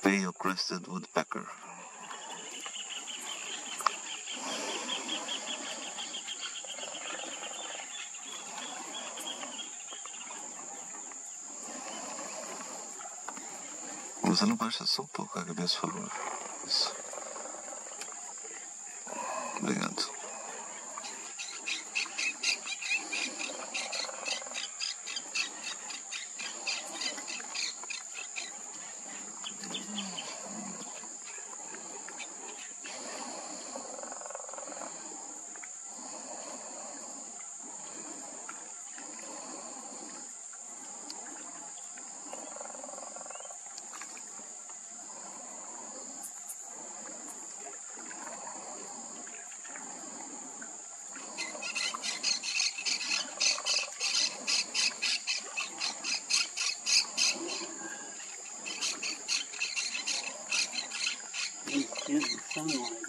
Pale-Crested Woodpecker. Você não baixa só um pouco a cabeça, por favor. Isso. Obrigado. Here's the sunlight.